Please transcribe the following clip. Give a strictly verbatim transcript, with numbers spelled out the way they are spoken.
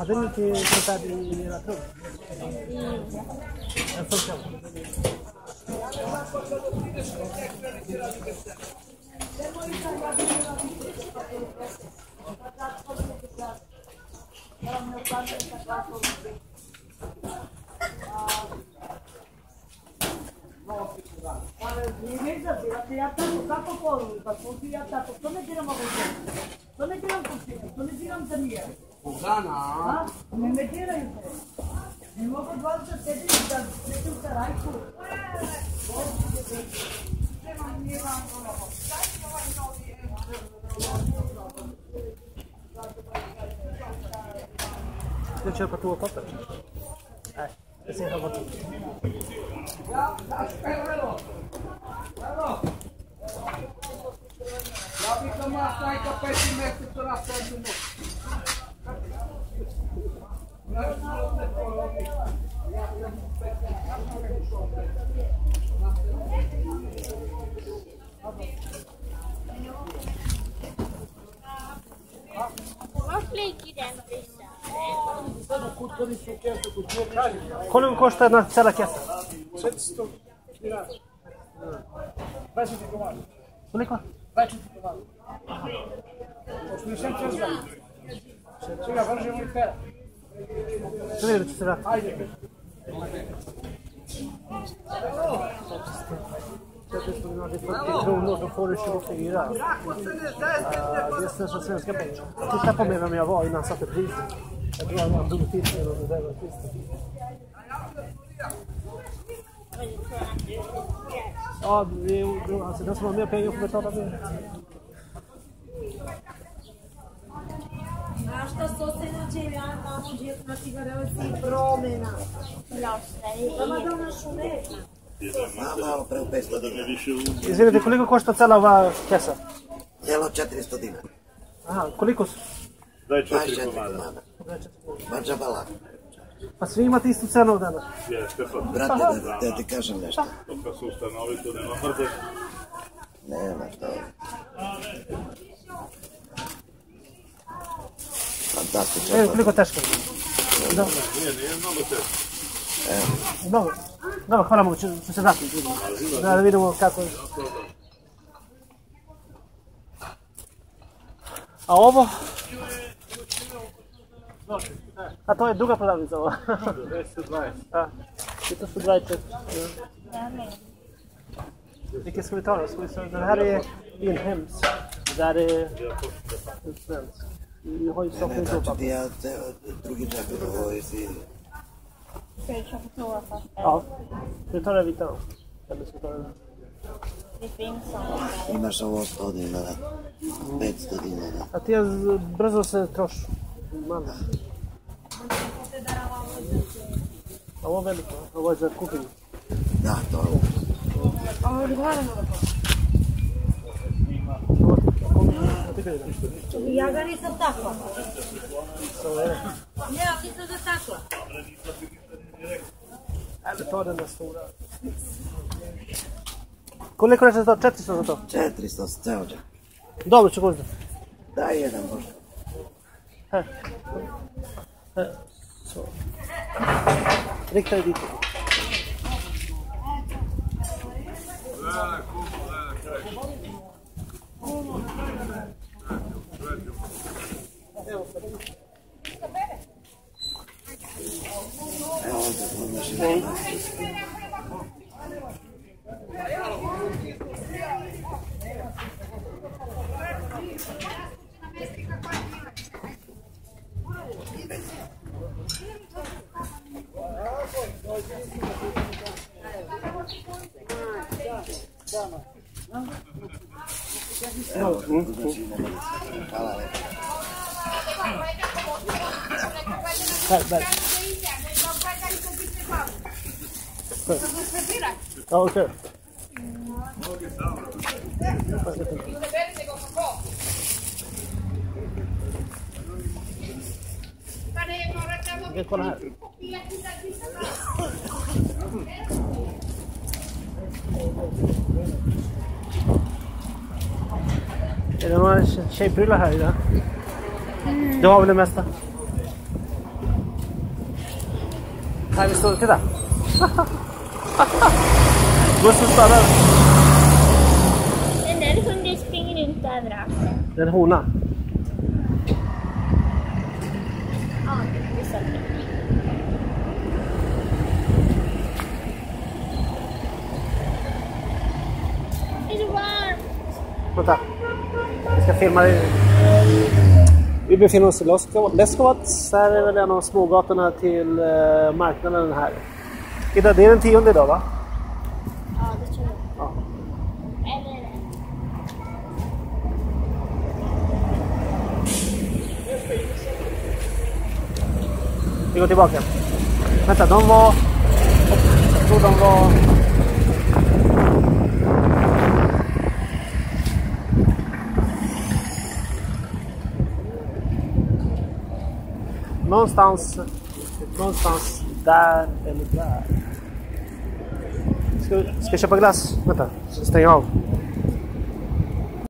den till sånt där i era trum. Den funkar. Ugana? Ne metiraju se. Ne mogu dvadeset četiri da svetim sa rajku. Du köper toapapper? Nej, det ser jag gott. Ja, tack själv. Ja, vi kommer att snacka pessimistiskt för att det är Koliko košta jedna cela kesa? četiristo dinara. dvadeset komada. Koliko? dvadeset komada. osmdeset četiri. Čega, vržemo i pera. Što vidim da će se vratiti? Ajde. četiristo fyrtio kronor, då får du tjugofyra. Uh, det är största svenska pengar. Titta på mig vem jag var innan jag satte priset. Jag tror han drog till mig och det där var priset. Ja, det är, alltså, den som har mer pengar får betala mer. A šta se osjećaju ja tamo gdje na cigareci promjena? Sama donašu nema. Malo pre u petsto dinara. Izvinite, koliko košta cela ova kesa? Cijelo četiristo dinara. Aha, koliko su? dvadeset četiri komada. Mađa bala. Pa svi imate istu cenu danas? Brate, da, da ti kažem nešto. To kad su ustanovi, to nema mrde. Nema što. Fantastično. Evo, koliko teško? Dobro. Nije, nije mnogo teško. Dobro, dobro, hvala mogu, ću, ću se vratiti. Da vidimo kako je. A ovo? A to je druga prodavnica ova. deset dvadeset. Ja, i to su dvadeset četiri. Vilken ska vi ta då? Ska vi ta? Den här är inhemsk. Där är svensk. Vi har ju Ne, stoppet ne, i znači toppen. ti ja te, drugi džak, ovo je si... Ska vi köpa toapapper? Ja, vi tar den vita då. Eller ska vi ta den? Det finns sådana. Imaš ovo sto dinara, petsto dinara. A ti brzo se troši. Malo. A ovo veliko, ovo je za kuhinju. Da, to je ovo. Ovo odgovara na Ja ga nisam takla. Ne, ali nisam ga takla. Ajde, ta den där stora. Koliko je to? četiristo za to? četiristo, ceo džak. Dobro, ću možda. Daj jedan možda. Här. Här. Så. Rikta dig dit. Evo ovdje, možeš i Evo, hvala lepo. Här, där. Ja, okej. Okej, kolla här. Är det några tjejprylar här idag? Du har väl det mesta? Här vi står, titta! Bussen stannar. Den där hunden springer runt överallt. Det är en hona. Ja, det är så. Det är så varmt. Vänta. Vi ska filma det. Vi befinner oss i Leskovac. Här är väl en av smågatorna till eh, marknaden här. Ida, det är den tionde idag, va? Ja, det tror jag. Ja. Eller... Vi går tillbaka. Vänta, de var... Jag tror de var... Någonstans... Någonstans där eller där. Ska, ska jag köpa glass? Vänta, stäng av.